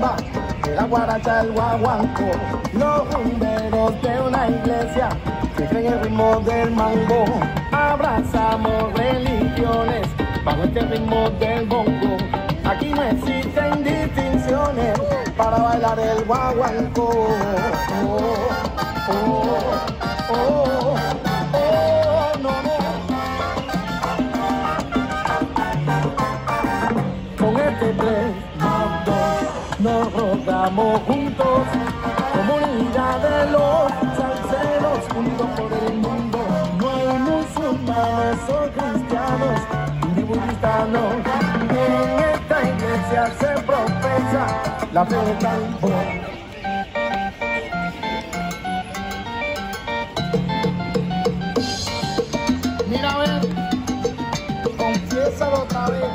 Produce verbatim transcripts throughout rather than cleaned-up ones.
rumba, de la guaracha el guaguanco. Los rumberos de una iglesia siguen el ritmo del mambo. Abrazamos religiones bajo este ritmo del bongo. Aquí no existen distinciones para bailar el guaguanco. Oh, oh, oh, oh, oh, no, no. Con este tres, dos, dos, nos rodamos juntos, comunidad de los salseros, unidos por el mundo. No hay musulmanes o cristianos, ni budistas, no. En esta iglesia se profesa la fe del campo. Mira a ver, confiésalo otra vez.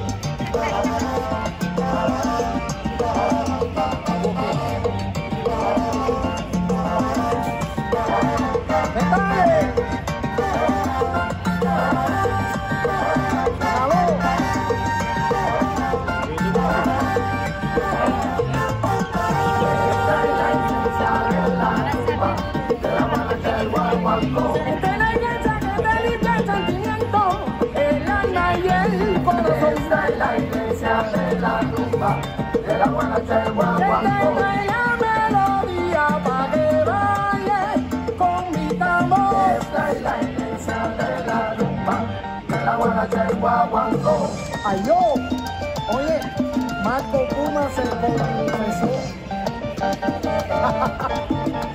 Esta es la iglesia que te limpia el sentimiento, el alma y el corazón. Esta es la iglesia de la rumba, de la guaracha el guaguanco. Esta es la melodía para que baile con mi tambor. Esta es la iglesia de la rumba, de la guaracha el guaguanco. Ay yo, oye, Marco Puma se confesó.